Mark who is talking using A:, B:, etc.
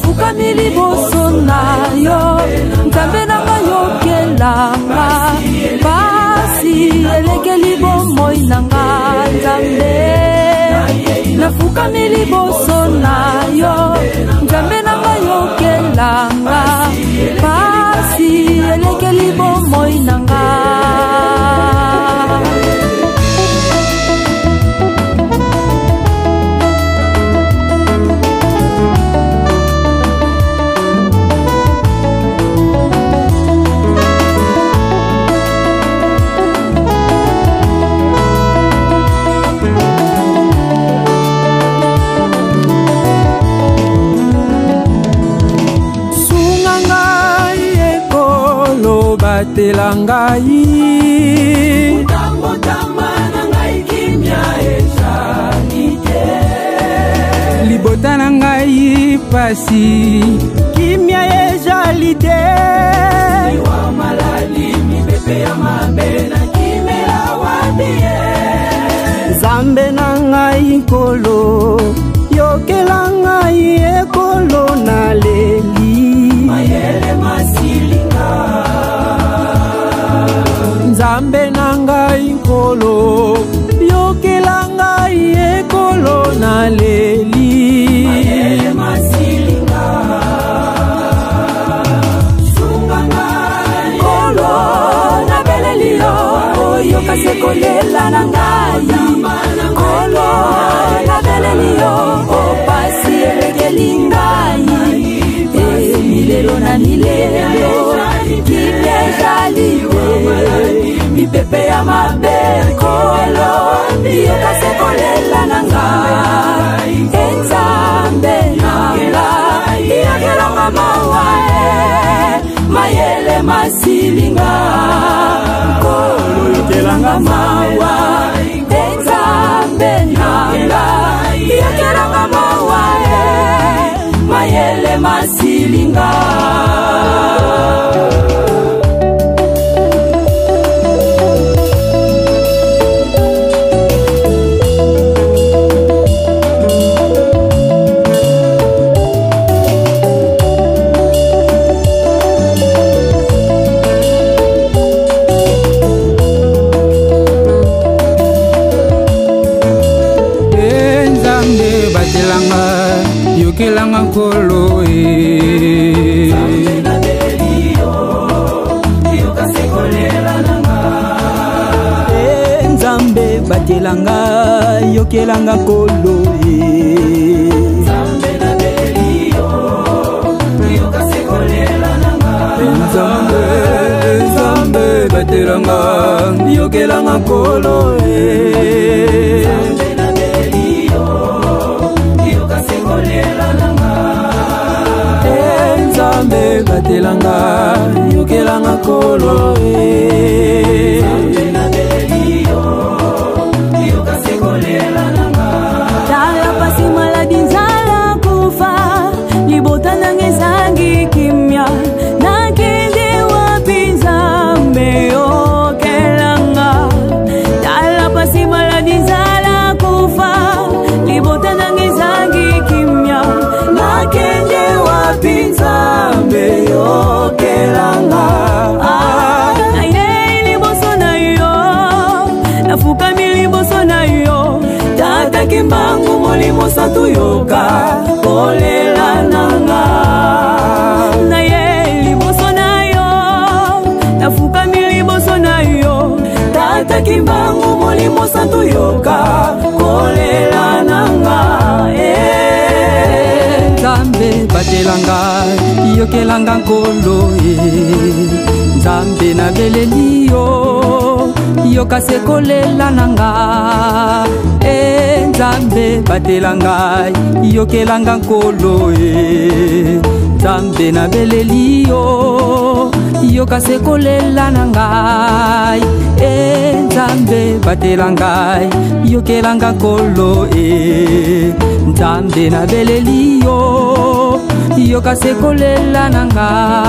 A: nafukami liboso na yo nzambe nanga yokelanga pasi elekeli bomoi nanga nzambe nafukami liboso na yo nzambe nanga yokelanga pasi elekeli bomoi nanga
B: batela ngai
A: motambotamba na ngai kimia ezali te
B: libota na ngai pasi kimia ezali te
A: liwa malali mipepe ya mabe na kimela wabie
B: nzambe na ngai nkolo yokela ngai ekolo na leli
A: mayele masilinga
B: nzambe na ngai nkolo yokela ngai ekolo na leli
A: mayele masilinga sunga ngai nkolo na beleli yo oyoka sekolela na ngai nkolo na beleli yo opasi elekeli ngai milelo na milelo kimia ezali mipepe ya mabe nkolo yoka sekolela na ngai enzambe na ngai yakelanga mawa mayele masilinga nkolo yokelanga mawa enzambe na ngai yakelanga mawa mayele masilinga
B: yokelanga nkolo nzambe batelanga yokelanga nkolo nzambe batelanga yokelanga nkolo nzambe batelanga yokelanga nkolo
A: tala pasi maladi nzala kufa libota nange ezangi kimia nakende wapi nzambe yokelanga tala pasi maladi nzala kufa libota nange ezangi kimia nakende wapi nzambe yokelanga na ye liboso na yo nafukami liboso na yo tata kimbangu molimo santu yoka kolela nanga na ye liboso na yo nafukami liboso na yo tata kimbangu molimo santu yoka kolela nanga
B: nzambe batelanga yokelanga nkolo nzambe na beleli yo yoka sekolela nanga nzambe batelanga yokelanga nkolo nzambe na beleli yo yoka sekolela nanga nzambe batelanga yokelanga nkolo nzambe na beleli yo yoka sekolela nanga